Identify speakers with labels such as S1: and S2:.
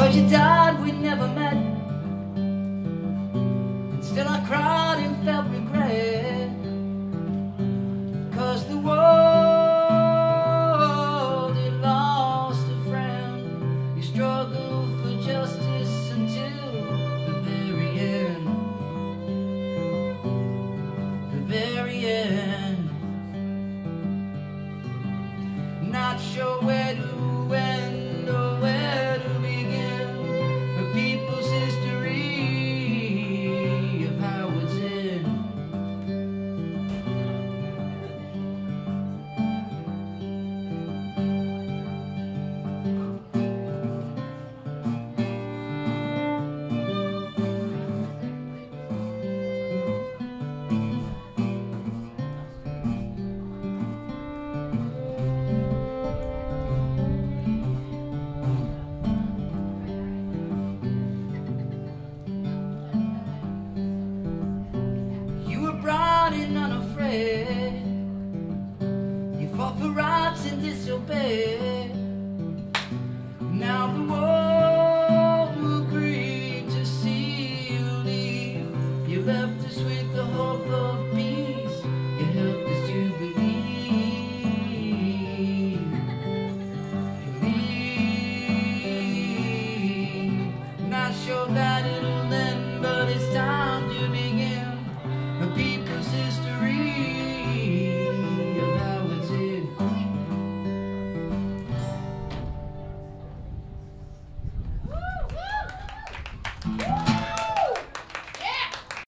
S1: 'cause you died, we never met. And still I cried and felt regret, 'cause the world had lost a friend. You struggled for justice until the very end. The very end. Not sure where to end or where to begin. A people's history of Howard Zinn. Proud and unafraid, you fought for rights and disobeyed. Now the world will grieve to see you leave. You left us with the hope of peace. You helped us to believe. Not sure that it'll end, but it's time to begin. A people's history of Howard Zinn.